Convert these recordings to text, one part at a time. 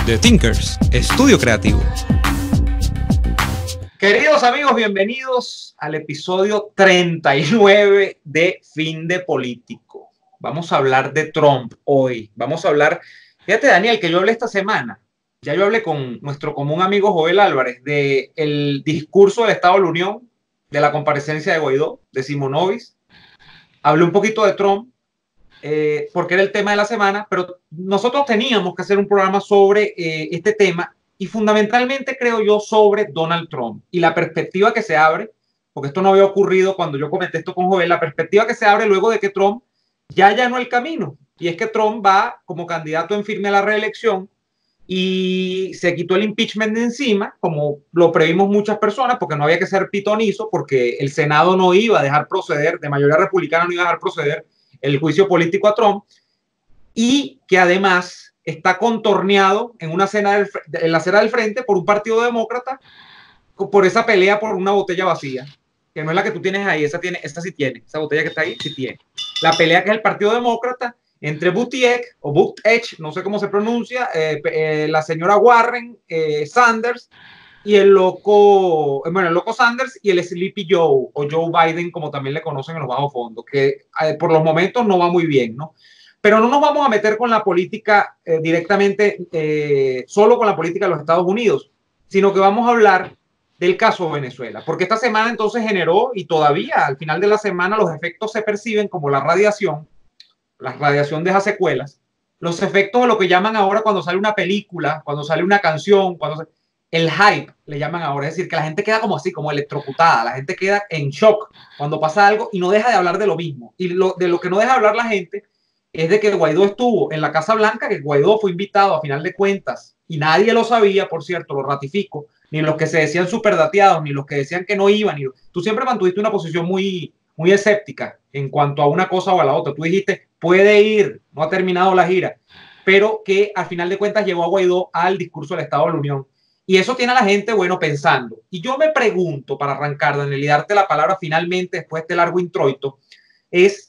The Thinkers, estudio creativo. Queridos amigos, bienvenidos al episodio 39 de Fin de Político. Vamos a hablar de Trump hoy. Vamos a hablar, fíjate Daniel, que yo hablé esta semana, ya yo hablé con nuestro común amigo Joel Álvarez del discurso del Estado de la Unión, de la comparecencia de Guaidó, de Simonovic. Hablé un poquito de Trump, porque era el tema de la semana, pero nosotros teníamos que hacer un programa sobre este tema y fundamentalmente creo yo sobre Donald Trump y la perspectiva que se abre, porque esto no había ocurrido cuando yo comenté esto con Joel, la perspectiva que se abre luego de que Trump ya allanó el camino, y es que Trump va como candidato en firme a la reelección y se quitó el impeachment de encima, como lo previmos muchas personas, porque no había que ser pitonizo, porque el Senado no iba a dejar proceder, de mayoría republicana no iba a dejar proceder el juicio político a Trump, y que además está contorneado en la acera del frente por un partido demócrata, por esa pelea por una botella vacía, que no es la que tú tienes ahí, esa sí tiene, esa botella que está ahí sí tiene. La pelea que es el partido demócrata entre Buttigieg, o Buttigieg, no sé cómo se pronuncia, la señora Warren, Sanders, y el loco Sanders y el Sleepy Joe, o Joe Biden, como también le conocen en los bajos fondos, que por los momentos no va muy bien, ¿no? Pero no nos vamos a meter con la política directamente, solo con la política de los Estados Unidos, sino que vamos a hablar del caso Venezuela, porque esta semana entonces generó, y todavía al final de la semana los efectos se perciben como la radiación deja secuelas, los efectos de lo que llaman ahora cuando sale una película, cuando sale una canción, el hype le llaman ahora, es decir, que la gente queda como así, como electrocutada, la gente queda en shock cuando pasa algo y no deja de hablar de lo mismo. Y de lo que no deja de hablar la gente es de que Guaidó estuvo en la Casa Blanca, que Guaidó fue invitado a final de cuentas, y nadie lo sabía, por cierto, lo ratifico, ni los que se decían superdateados, ni los que decían que no iban. Tú siempre mantuviste una posición muy escéptica en cuanto a una cosa o a la otra. Tú dijiste, puede ir, no ha terminado la gira, pero que al final de cuentas llevó a Guaidó al discurso del Estado de la Unión. Y eso tiene a la gente, bueno, pensando. Y yo me pregunto, para arrancar, Daniel, y darte la palabra finalmente después de este largo introito, es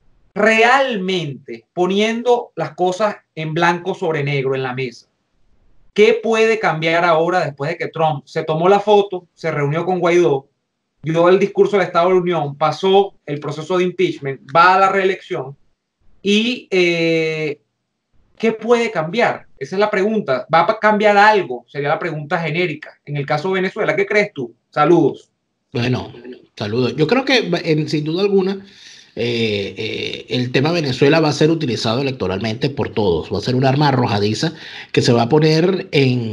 realmente poniendo las cosas en blanco sobre negro en la mesa. ¿Qué puede cambiar ahora después de que Trump se tomó la foto, se reunió con Guaidó, dio el discurso del Estado de la Unión, pasó el proceso de impeachment, va a la reelección y ¿qué puede cambiar? Esa es la pregunta. ¿Va a cambiar algo? Sería la pregunta genérica. En el caso de Venezuela, ¿qué crees tú? Saludos. Bueno, saludos. Yo creo que sin duda alguna el tema Venezuela va a ser utilizado electoralmente por todos. Va a ser un arma arrojadiza que se va a poner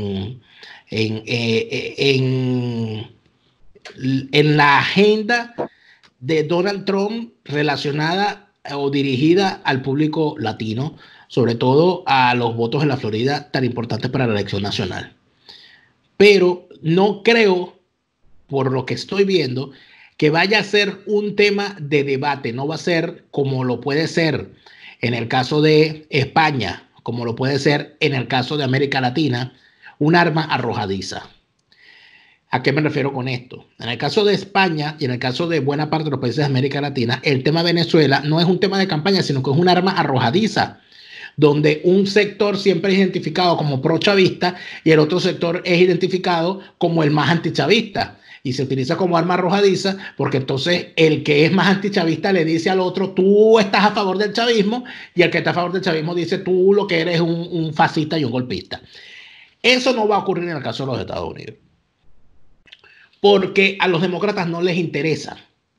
en la agenda de Donald Trump relacionada o dirigida al público latino, sobre todo a los votos en la Florida tan importantes para la elección nacional. Pero no creo, por lo que estoy viendo, que vaya a ser un tema de debate. No va a ser como lo puede ser en el caso de España, como lo puede ser en el caso de América Latina, un arma arrojadiza. ¿A qué me refiero con esto? En el caso de España y en el caso de buena parte de los países de América Latina, el tema Venezuela no es un tema de campaña, sino que es un arma arrojadiza, donde un sector siempre es identificado como pro-chavista y el otro sector es identificado como el más antichavista. Y se utiliza como arma arrojadiza porque entonces el que es más antichavista le dice al otro, tú estás a favor del chavismo, y el que está a favor del chavismo dice, tú lo que eres es un fascista y un golpista. Eso no va a ocurrir en el caso de los Estados Unidos, porque a los demócratas no les interesa.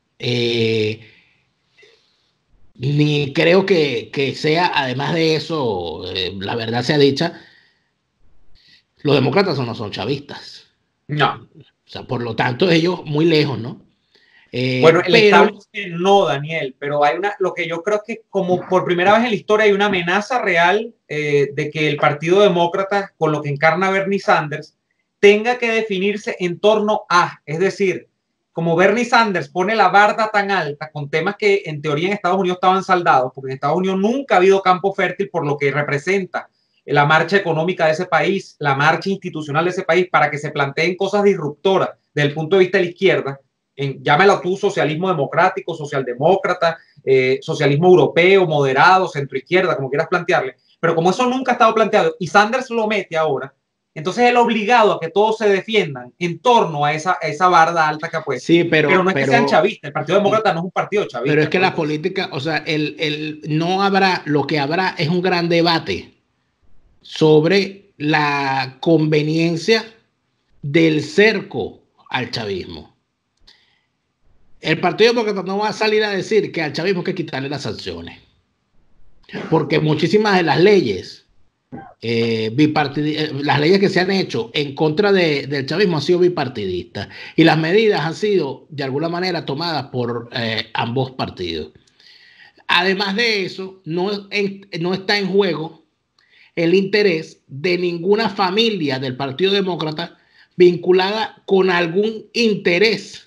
Ni creo que sea, además de eso, la verdad sea dicha, los demócratas no son chavistas. No. O sea, por lo tanto, ellos muy lejos, ¿no? Bueno, el establishment no, Daniel, pero hay lo que yo creo que como por primera vez en la historia hay una amenaza real de que el Partido Demócrata, con lo que encarna Bernie Sanders, tenga que definirse en torno a, es decir, como Bernie Sanders pone la barda tan alta con temas que en teoría en Estados Unidos estaban saldados, porque en Estados Unidos nunca ha habido campo fértil por lo que representa la marcha económica de ese país, la marcha institucional de ese país, para que se planteen cosas disruptoras desde el punto de vista de la izquierda, llámalo tú socialismo democrático, socialdemócrata, socialismo europeo, moderado, centroizquierda, como quieras plantearle, Pero como eso nunca ha estado planteado y Sanders lo mete ahora, entonces él obligado a que todos se defiendan en torno a esa barda alta que ha puesto. Sí, pero no es que sean chavistas. El Partido Demócrata no es un partido chavista. Pero es que la política, o sea, no habrá, lo que habrá es un gran debate sobre la conveniencia del cerco al chavismo. El Partido Demócrata no va a salir a decir que al chavismo hay que quitarle las sanciones, porque muchísimas de las leyes, las leyes que se han hecho en contra del chavismo han sido bipartidistas y las medidas han sido de alguna manera tomadas por ambos partidos. Además de eso, no está en juego el interés de ninguna familia del Partido Demócrata vinculada con algún interés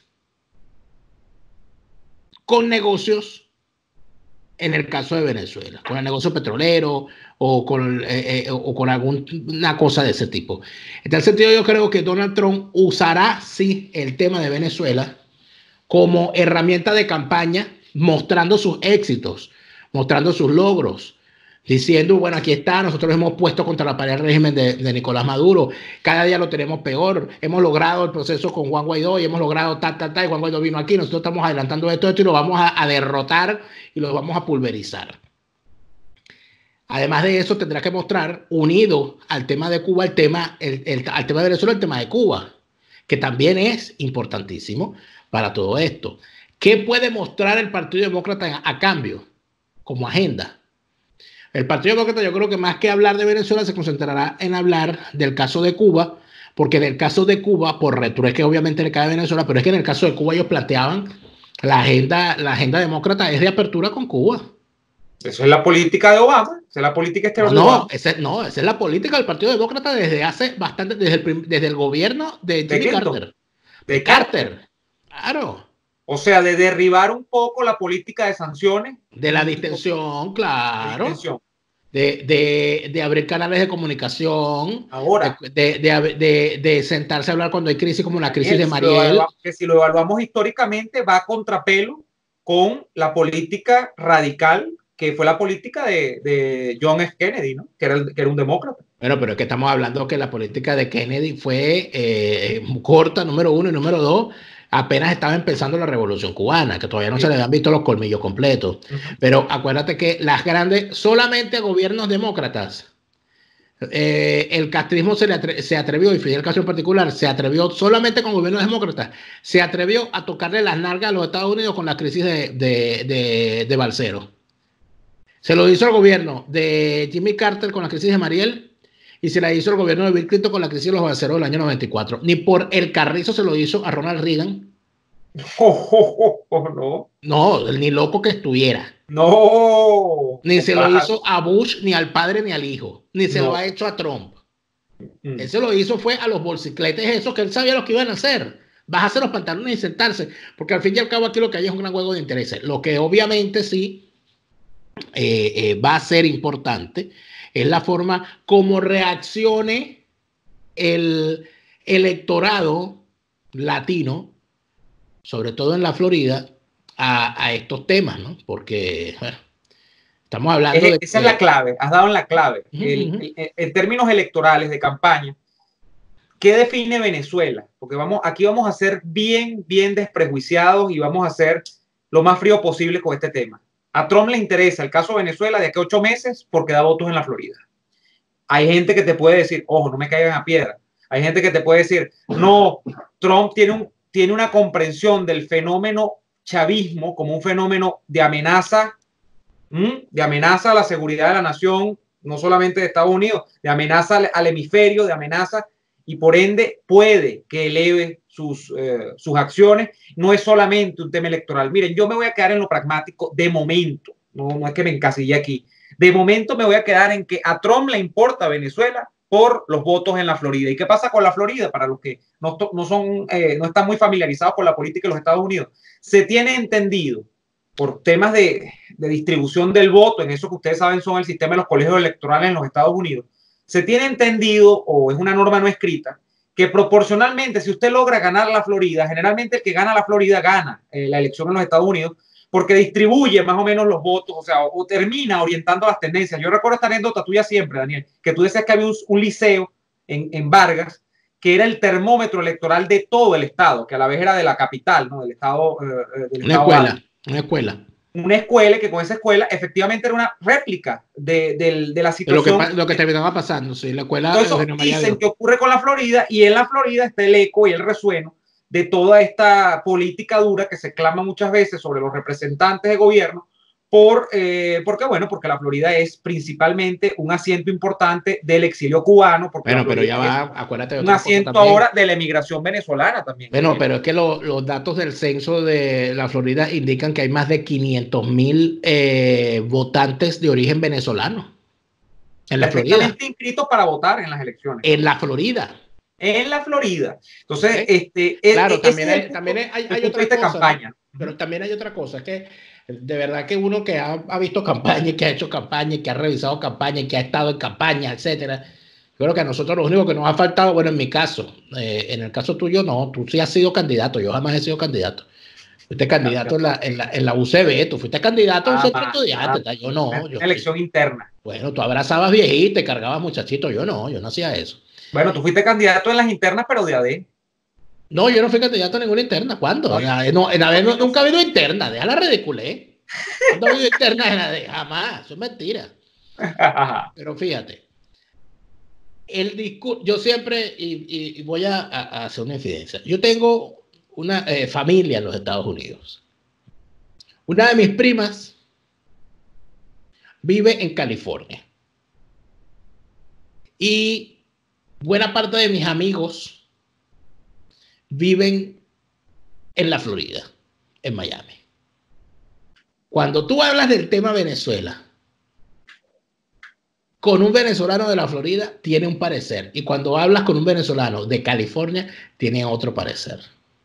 con negocios, en el caso de Venezuela, con el negocio petrolero o con alguna cosa de ese tipo. En tal sentido, yo creo que Donald Trump usará, sí, el tema de Venezuela como herramienta de campaña, mostrando sus éxitos, mostrando sus logros, diciendo, bueno, aquí está, nosotros hemos puesto contra la pared el régimen de Nicolás Maduro, cada día lo tenemos peor, hemos logrado el proceso con Juan Guaidó y hemos logrado y Juan Guaidó vino aquí, nosotros estamos adelantando esto y lo vamos a derrotar y lo vamos a pulverizar. Además de eso, tendrá que mostrar, unido al tema de Cuba, al tema de Venezuela, el tema de Cuba, que también es importantísimo para todo esto. ¿Qué puede mostrar el Partido Demócrata a cambio como agenda? El Partido Demócrata, yo creo que más que hablar de Venezuela se concentrará en hablar del caso de Cuba, porque en el caso de Cuba, por retro es que obviamente le cae a Venezuela, pero es que en el caso de Cuba ellos planteaban la agenda demócrata es de apertura con Cuba. Eso es la política de Obama, esa es la política exterior de Obama. Esa es la política del Partido Demócrata desde hace bastante, desde el gobierno de Jimmy Carter. De Carter. Claro. O sea, de derribar un poco la política de sanciones. De la distensión, claro. De abrir canales de comunicación. Ahora. De sentarse a hablar cuando hay crisis como la crisis de Mariel. Que si lo evaluamos históricamente va a contrapelo con la política radical que fue la política de John F. Kennedy, ¿no? Que era un demócrata. Bueno, pero es que estamos hablando que la política de Kennedy fue corta, número uno, y número dos, apenas estaba empezando la Revolución Cubana, que todavía no se le habían visto los colmillos completos. Pero acuérdate que las grandes, solamente gobiernos demócratas, el castrismo se atrevió, y Fidel Castro en particular, se atrevió solamente con gobiernos demócratas, se atrevió a tocarle las nalgas a los Estados Unidos con la crisis de Balsero. Se lo hizo el gobierno de Jimmy Carter con la crisis de Mariel y se la hizo el gobierno de Bill Clinton con la crisis de los balseros del año 94. Ni por el carrizo se lo hizo a Ronald Reagan. No. No, ni loco que estuviera. No. Ni se lo hizo a Bush, ni al padre, ni al hijo. Ni se lo ha hecho a Trump. Él se lo hizo fue a los bolsicletes esos que él sabía lo que iban a hacer. Bajarse los pantalones y sentarse. Porque al fin y al cabo aquí lo que hay es un gran juego de intereses. Lo que obviamente sí va a ser importante es la forma como reaccione el electorado latino, sobre todo en la Florida, a estos temas, ¿no? Porque bueno, estamos hablando de... Esa es la clave, has dado en la clave. En términos electorales de campaña, ¿qué define Venezuela? Porque aquí vamos a ser bien desprejuiciados y vamos a ser lo más frío posible con este tema. A Trump le interesa el caso de Venezuela de aquí a 8 meses porque da votos en la Florida. Hay gente que te puede decir, ojo, no me caigan a piedra. Hay gente que te puede decir, no, Trump tiene una comprensión del fenómeno chavismo como un fenómeno de amenaza a la seguridad de la nación, no solamente de Estados Unidos, de amenaza al hemisferio, de amenaza, y por ende puede que eleve sus acciones. No es solamente un tema electoral. Miren, yo me voy a quedar en lo pragmático de momento, no es que me encasille aquí. De momento me voy a quedar en que a Trump le importa Venezuela por los votos en la Florida. ¿Y qué pasa con la Florida? Para los que no están muy familiarizados con la política de los Estados Unidos, se tiene entendido por temas de distribución del voto, en eso que ustedes saben son el sistema de los colegios electorales en los Estados Unidos, se tiene entendido, o es una norma no escrita, que proporcionalmente, si usted logra ganar la Florida, generalmente el que gana la Florida gana la elección en los Estados Unidos, porque distribuye más o menos los votos, o sea, o termina orientando las tendencias. Yo recuerdo esta anécdota tuya siempre, Daniel, que tú decías que había un liceo en Vargas, que era el termómetro electoral de todo el estado, que a la vez era de la capital, ¿no? Del estado. Una escuela. Una escuela, que con esa escuela efectivamente era una réplica de la situación. Lo que terminaba pasando, sí, la escuela. Entonces, dicen que ocurre con la Florida, y en la Florida está el eco y el resueno de toda esta política dura que se clama muchas veces sobre los representantes de gobierno, porque la Florida es principalmente un asiento importante del exilio cubano. Bueno, pero ya va, acuérdate de un asiento ahora de la emigración venezolana también. Bueno, pero es que los datos del censo de la Florida indican que hay más de 500,000 votantes de origen venezolano en la Florida. Inscritos para votar en las elecciones. En la Florida. En la Florida. Entonces, claro, también hay otra cosa. Campaña. ¿No? Pero también hay otra cosa, es que de verdad que uno que ha visto campaña y que ha hecho campaña y que ha revisado campaña y que ha estado en campaña, etcétera. Yo creo que a nosotros lo único que nos ha faltado, bueno, en mi caso, en el caso tuyo no, tú sí has sido candidato, yo jamás he sido candidato. Fuiste candidato en la UCB, tú fuiste candidato a un centro estudiante, yo no. Una elección interna. Bueno, tú abrazabas viejitos, te cargabas muchachitos, yo no hacía eso. Bueno, tú fuiste candidato en las internas, pero de AD. No, yo no fui candidato a ninguna interna. ¿Cuándo? Nunca ha habido interna, deja la ridiculez. No ha habido interna en AD, jamás, eso es mentira. Pero fíjate. El discurso, yo siempre, y voy a hacer una infidencia, yo tengo una familia en los Estados Unidos. Una de mis primas vive en California. Y buena parte de mis amigos viven en la Florida, en Miami. Cuando tú hablas del tema Venezuela, con un venezolano de la Florida tiene un parecer, y cuando hablas con un venezolano de California tiene otro parecer.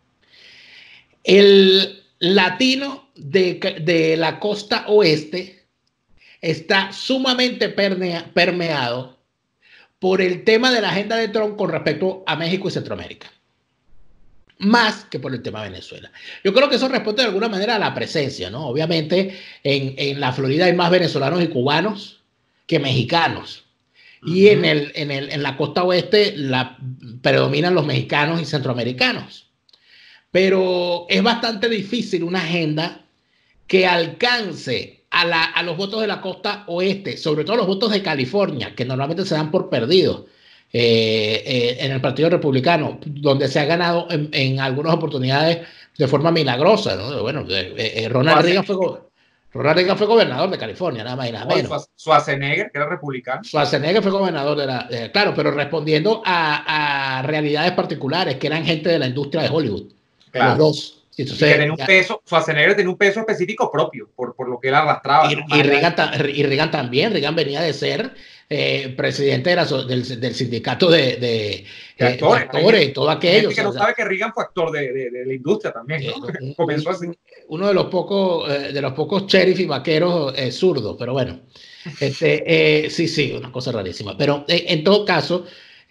El latino de la costa oeste está sumamente permeado por el tema de la agenda de Trump con respecto a México y Centroamérica, más que por el tema de Venezuela. Yo creo que eso responde de alguna manera a la presencia, ¿no? Obviamente en la Florida hay más venezolanos y cubanos que mexicanos. Y en la costa oeste predominan los mexicanos y centroamericanos. Pero es bastante difícil una agenda que alcance a los votos de la costa oeste, sobre todo los votos de California, que normalmente se dan por perdidos en el Partido Republicano, donde se ha ganado en algunas oportunidades de forma milagrosa, ¿no? Bueno, Ronald Reagan fue gobernador de California, nada más y nada menos. Schwarzenegger, que era republicano. Schwarzenegger fue gobernador claro, pero respondiendo a realidades particulares, que eran gente de la industria de Hollywood. Claro. Los dos. Entonces, Schwarzenegger tenía un peso específico propio, por lo que él arrastraba. Y Reagan también. Reagan venía de ser presidente del sindicato de actores y todo aquello. Gente que no sabe que Reagan fue actor de la industria también, ¿no? Comenzó así. Uno de los pocos sheriff y vaqueros zurdos, pero bueno. Sí, una cosa rarísima. Pero en todo caso,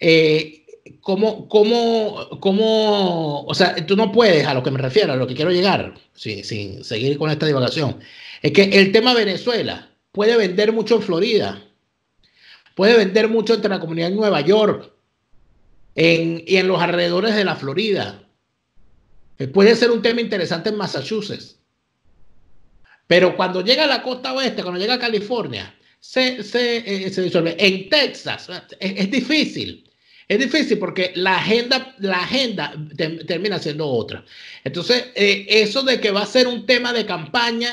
o sea, tú no puedes, a lo que me refiero, a lo que quiero llegar, sin seguir con esta divagación, es que el tema Venezuela puede vender mucho en Florida, puede vender mucho entre la comunidad en Nueva York y en los alrededores de la Florida. Puede ser un tema interesante en Massachusetts. Pero cuando llega a la costa oeste, cuando llega a California, se disuelve. En Texas es difícil. Es difícil porque la agenda termina siendo otra. Entonces, eso de que va a ser un tema de campaña,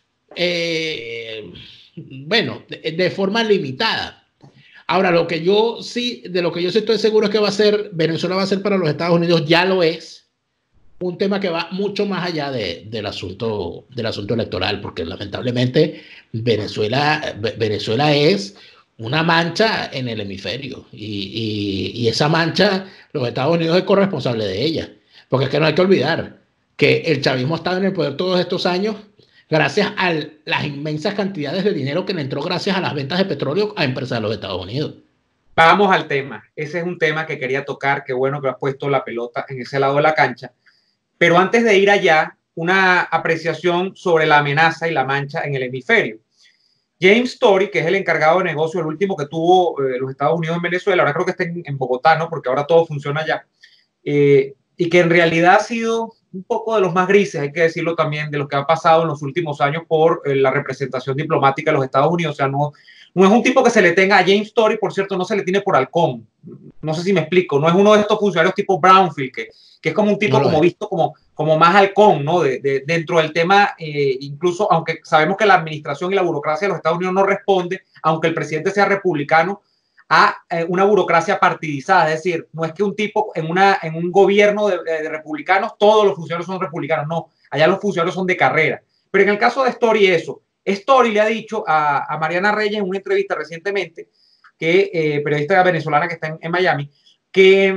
bueno, de forma limitada. Ahora, de lo que yo sí estoy seguro es que Venezuela va a ser para los Estados Unidos, ya lo es, un tema que va mucho más allá del asunto electoral, porque lamentablemente Venezuela es una mancha en el hemisferio, y esa mancha los Estados Unidos es corresponsable de ella, porque es que no hay que olvidar que el chavismo ha estado en el poder todos estos años gracias a las inmensas cantidades de dinero que le entró gracias a las ventas de petróleo a empresas de los Estados Unidos. Vamos al tema. Ese es un tema que quería tocar. Qué bueno que has puesto la pelota en ese lado de la cancha. Pero antes de ir allá, una apreciación sobre la amenaza y la mancha en el hemisferio. James Story, que es el encargado de negocio, el último que tuvo los Estados Unidos en Venezuela, ahora creo que está en Bogotá, ¿no? Porque ahora todo funciona allá, y que en realidad ha sido un poco de los más grises, hay que decirlo también, de lo que ha pasado en los últimos años por la representación diplomática de los Estados Unidos. O sea, no es un tipo que se le tenga a James Story, por cierto, no se le tiene por halcón. No sé si me explico, no es uno de estos funcionarios tipo Brownfield, que es como un tipo como visto como más halcón, ¿no? Dentro del tema, incluso aunque sabemos que la administración y la burocracia de los Estados Unidos no responde, aunque el presidente sea republicano, a una burocracia partidizada. Es decir, no es que un tipo en un gobierno de republicanos, todos los funcionarios son republicanos, no, allá los funcionarios son de carrera. Pero en el caso de Story, Story le ha dicho a Mariana Reyes en una entrevista recientemente, periodista venezolana que está en Miami, que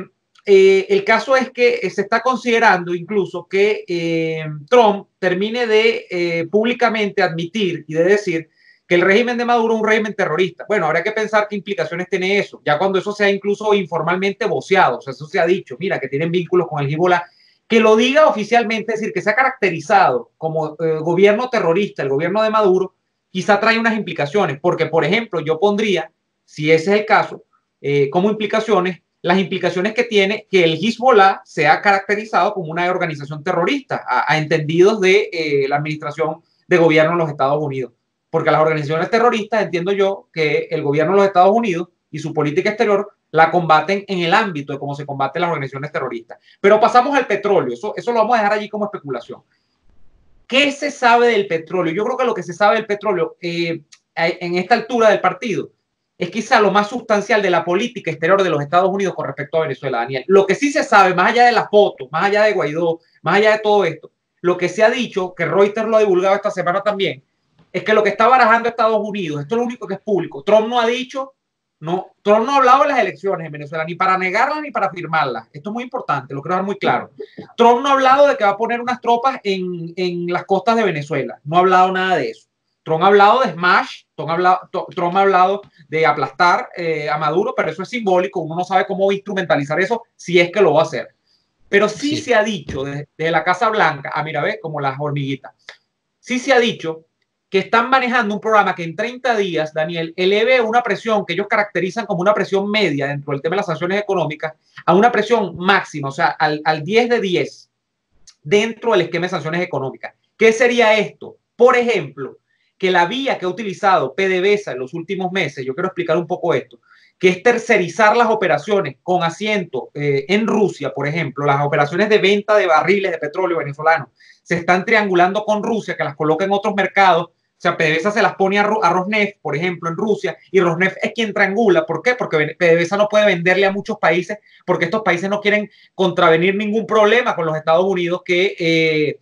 el caso es que se está considerando incluso que Trump termine de públicamente admitir y de decir que el régimen de Maduro es un régimen terrorista. Bueno, habrá que pensar qué implicaciones tiene eso, ya cuando eso sea incluso informalmente voceado, o sea, eso se ha dicho, mira, que tienen vínculos con el Hezbollah, que lo diga oficialmente, es decir, que se ha caracterizado como gobierno terrorista, el gobierno de Maduro, quizá trae unas implicaciones, porque, por ejemplo, yo pondría, si ese es el caso, como implicaciones, las implicaciones que tiene que el Hezbollah sea caracterizado como una organización terrorista, a entendidos de la administración de gobierno de los Estados Unidos. Porque las organizaciones terroristas, entiendo yo, que el gobierno de los Estados Unidos y su política exterior la combaten en el ámbito de cómo se combaten las organizaciones terroristas. Pero pasamos al petróleo, eso lo vamos a dejar allí como especulación. ¿Qué se sabe del petróleo? Yo creo que lo que se sabe del petróleo en esta altura del partido es quizá lo más sustancial de la política exterior de los Estados Unidos con respecto a Venezuela, Daniel. Lo que sí se sabe, más allá de las fotos, más allá de Guaidó, más allá de todo esto, lo que se ha dicho, que Reuters lo ha divulgado esta semana también, es que lo que está barajando Estados Unidos, esto es lo único que es público. Trump no ha dicho, Trump no ha hablado de las elecciones en Venezuela, ni para negarlas ni para firmarlas. Esto es muy importante, lo quiero dejar muy claro. Trump no ha hablado de que va a poner unas tropas en las costas de Venezuela. No ha hablado nada de eso. Trump ha hablado de smash, Trump ha hablado de aplastar a Maduro, pero eso es simbólico. Uno no sabe cómo instrumentalizar eso si es que lo va a hacer. Pero sí se ha dicho desde la Casa Blanca, mira, ve, como las hormiguitas, sí se ha dicho que están manejando un programa que en 30 días, Daniel, eleve una presión que ellos caracterizan como una presión media dentro del tema de las sanciones económicas a una presión máxima, o sea, al 10 de 10 dentro del esquema de sanciones económicas. ¿Qué sería esto? Por ejemplo, que la vía que ha utilizado PDVSA en los últimos meses, yo quiero explicar un poco esto, que es tercerizar las operaciones con asiento en Rusia, por ejemplo, las operaciones de venta de barriles de petróleo venezolano se están triangulando con Rusia, que las coloca en otros mercados. O sea, PDVSA se las pone a Rosneft, por ejemplo, en Rusia, y Rosneft es quien triangula. ¿Por qué? Porque PDVSA no puede venderle a muchos países, porque estos países no quieren contravenir ningún problema con los Estados Unidos que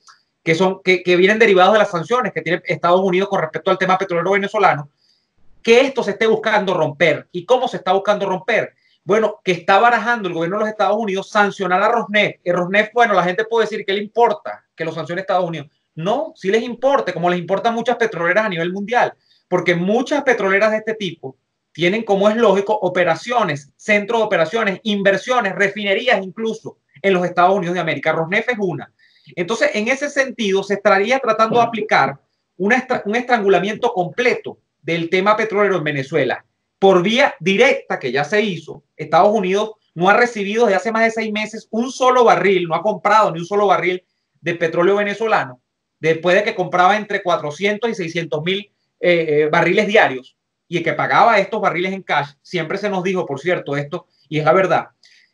vienen derivados de las sanciones que tiene Estados Unidos con respecto al tema petrolero venezolano, que esto se esté buscando romper. ¿Y cómo se está buscando romper? Bueno, que está barajando el gobierno de los Estados Unidos sancionar a Rosneft. Y Rosneft, bueno, la gente puede decir que le importa que lo sancione Estados Unidos. No, sí les importa, como les importan muchas petroleras a nivel mundial, porque muchas petroleras de este tipo tienen, como es lógico, operaciones, centros de operaciones, inversiones, refinerías incluso en los Estados Unidos de América. Rosneft es una. Entonces, en ese sentido, se estaría tratando de aplicar un estrangulamiento completo del tema petrolero en Venezuela por vía directa, que ya se hizo. Estados Unidos no ha recibido desde hace más de 6 meses un solo barril, no ha comprado ni un solo barril de petróleo venezolano, después de que compraba entre 400 y 600 mil barriles diarios y que pagaba estos barriles en cash. Siempre se nos dijo, por cierto, esto, y es la verdad.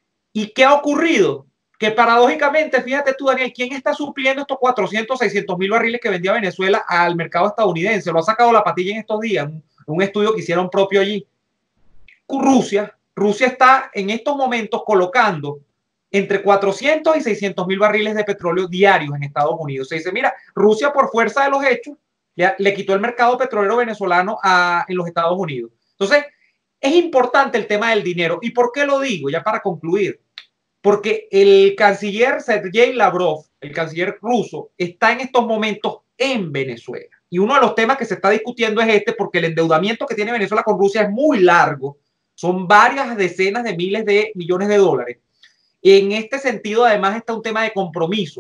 ¿Y qué ha ocurrido? Que paradójicamente, fíjate tú, Daniel, ¿quién está supliendo estos 400, 600 mil barriles que vendía Venezuela al mercado estadounidense? Lo ha sacado la patilla en estos días, un estudio que hicieron propio allí. Rusia está en estos momentos colocando entre 400 y 600 mil barriles de petróleo diarios en Estados Unidos. Se dice, mira, Rusia por fuerza de los hechos le quitó el mercado petrolero venezolano en los Estados Unidos. Entonces, es importante el tema del dinero. ¿Y por qué lo digo? Ya para concluir. Porque el canciller Sergei Lavrov, el canciller ruso, está en estos momentos en Venezuela. Y uno de los temas que se está discutiendo es este, porque el endeudamiento que tiene Venezuela con Rusia es muy largo. Son varias decenas de miles de millones de dólares. En este sentido, además, está un tema de compromisos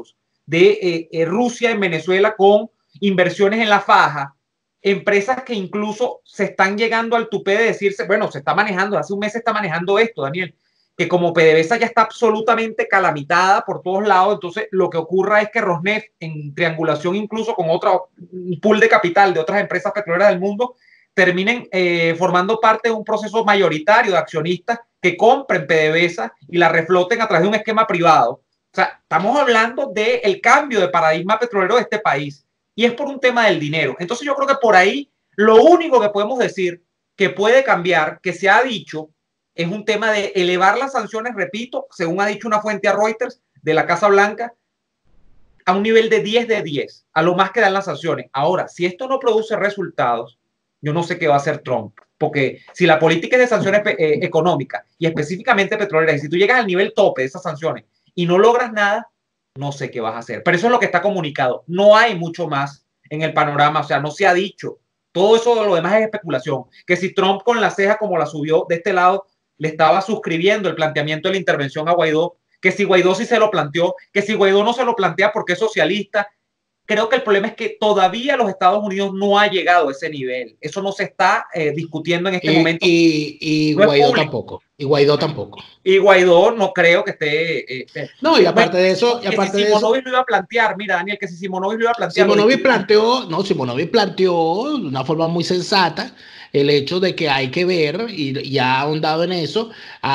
de Rusia en Venezuela con inversiones en la faja, empresas que incluso se están llegando al tupé de decirse, bueno, se está manejando, hace un mes se está manejando esto, Daniel, que como PDVSA ya está absolutamente calamitada por todos lados, entonces lo que ocurra es que Rosneft, en triangulación incluso con otro pool de capital de otras empresas petroleras del mundo, terminen formando parte de un proceso mayoritario de accionistas que compren PDVSA y la refloten a través de un esquema privado. O sea, estamos hablando del cambio de paradigma petrolero de este país y es por un tema del dinero. Entonces yo creo que por ahí lo único que podemos decir que puede cambiar, que se ha dicho, es un tema de elevar las sanciones, repito, según ha dicho una fuente a Reuters de la Casa Blanca, a un nivel de 10 de 10, a lo más que dan las sanciones. Ahora, si esto no produce resultados, yo no sé qué va a hacer Trump, porque si la política es de sanciones económicas y específicamente petroleras, y si tú llegas al nivel tope de esas sanciones y no logras nada, no sé qué vas a hacer. Pero eso es lo que está comunicado. No hay mucho más en el panorama, o sea, no se ha dicho. Todo eso de lo demás es especulación. Que si Trump con la ceja como la subió de este lado, le estaba suscribiendo el planteamiento de la intervención a Guaidó, que si Guaidó sí se lo planteó, que si Guaidó no se lo plantea porque es socialista. Creo que el problema es que todavía los Estados Unidos no ha llegado a ese nivel. Eso no se está discutiendo en este momento. Y no Guaidó tampoco. Y Guaidó tampoco. Y Guaidó no creo que esté... no, y aparte de eso... Que si Simonovic lo iba a plantear, mira, Daniel, que si Simonovic lo iba a plantear... Simonovic planteó de una forma muy sensata el hecho de que hay que ver, y ha ahondado en eso,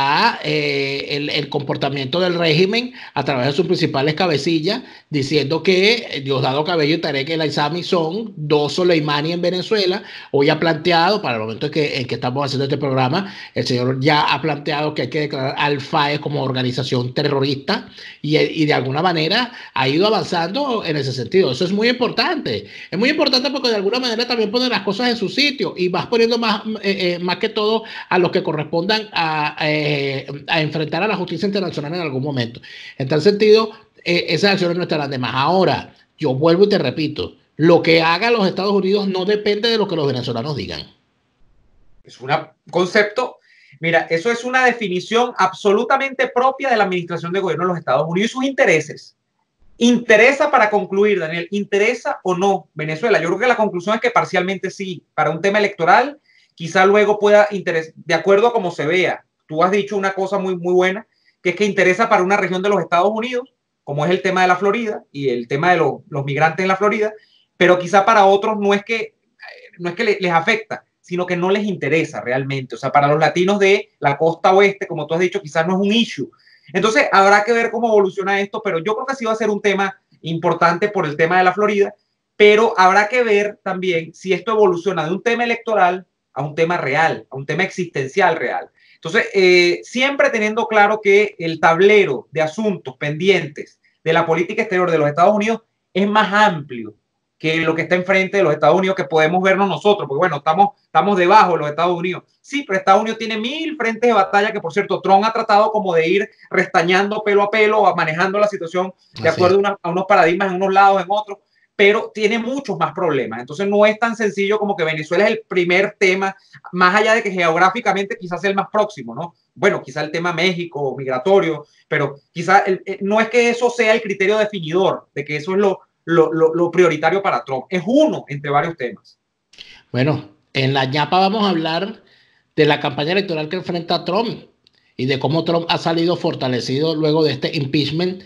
el comportamiento del régimen a través de sus principales cabecillas, diciendo que Diosdado Cabello y Tarek El Aissami son dos Soleimani en Venezuela. Hoy ha planteado, para el momento en que estamos haciendo este programa, el señor ya ha planteado que hay que declarar al FAE como organización terrorista y de alguna manera ha ido avanzando en ese sentido. Eso es muy importante. Es muy importante porque de alguna manera también pone las cosas en su sitio y vas poniendo más que todo a los que correspondan a enfrentar a la justicia internacional en algún momento. En tal sentido, esas acciones no estarán de más. Ahora, yo vuelvo y te repito, lo que hagan los Estados Unidos no depende de lo que los venezolanos digan. Es un concepto, mira, eso es una definición absolutamente propia de la administración de gobierno de los Estados Unidos y sus intereses. ¿Interesa, para concluir, Daniel, interesa o no Venezuela? Yo creo que la conclusión es que parcialmente sí. Para un tema electoral, quizá luego pueda interesar, de acuerdo a cómo se vea. Tú has dicho una cosa muy, muy buena, que es que interesa para una región de los Estados Unidos, como es el tema de la Florida y el tema de los migrantes en la Florida, pero quizá para otros no es que les afecta, sino que no les interesa realmente. O sea, para los latinos de la costa oeste, como tú has dicho, quizás no es un issue. Entonces, habrá que ver cómo evoluciona esto, pero yo creo que sí va a ser un tema importante por el tema de la Florida, pero habrá que ver también si esto evoluciona de un tema electoral a un tema real, a un tema existencial real. Entonces, siempre teniendo claro que el tablero de asuntos pendientes de la política exterior de los Estados Unidos es más amplio que lo que está enfrente de los Estados Unidos, que podemos vernos nosotros, porque bueno, estamos debajo de los Estados Unidos. Sí, pero Estados Unidos tiene 1000 frentes de batalla que, por cierto, Trump ha tratado como de ir restañando pelo a pelo, manejando la situación de acuerdo a unos paradigmas en unos lados, en otros, pero tiene muchos más problemas. Entonces no es tan sencillo como que Venezuela es el primer tema, más allá de que geográficamente quizás sea el más próximo, ¿no? Bueno, quizás el tema México, migratorio, pero quizás no es que eso sea el criterio definidor, de que eso es lo prioritario para Trump. Es uno entre varios temas. Bueno, en la ñapa vamos a hablar de la campaña electoral que enfrenta Trump y de cómo Trump ha salido fortalecido luego de este impeachment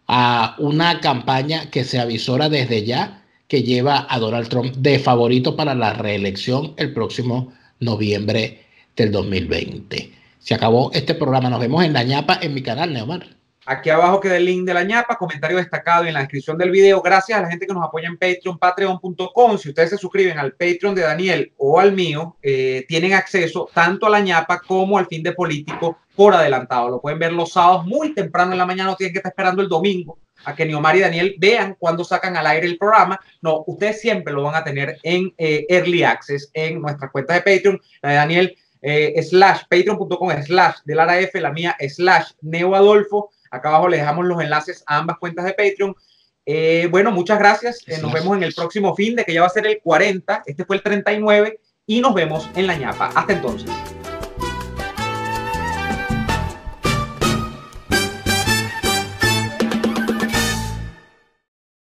a una campaña que se avisora desde ya, que lleva a Donald Trump de favorito para la reelección el próximo noviembre del 2020. Se acabó este programa. Nos vemos en la ñapa en mi canal, Neomar. Aquí abajo queda el link de la ñapa, comentario destacado en la descripción del video. Gracias a la gente que nos apoya en Patreon, patreon.com. Si ustedes se suscriben al Patreon de Daniel o al mío, tienen acceso tanto a la ñapa como al fin de político por adelantado. Lo pueden ver los sábados muy temprano en la mañana, no tienen que estar esperando el domingo a que Neomar y Daniel vean cuando sacan al aire el programa. No, ustedes siempre lo van a tener en Early Access en nuestra cuenta de Patreon, la de Daniel, /patreon.com/delaraf, la mía /neoadolfo. Acá abajo les dejamos los enlaces a ambas cuentas de Patreon. Bueno, muchas gracias. Nos vemos en el próximo fin de que ya va a ser el 40. Este fue el 39 y nos vemos en la ñapa. Hasta entonces.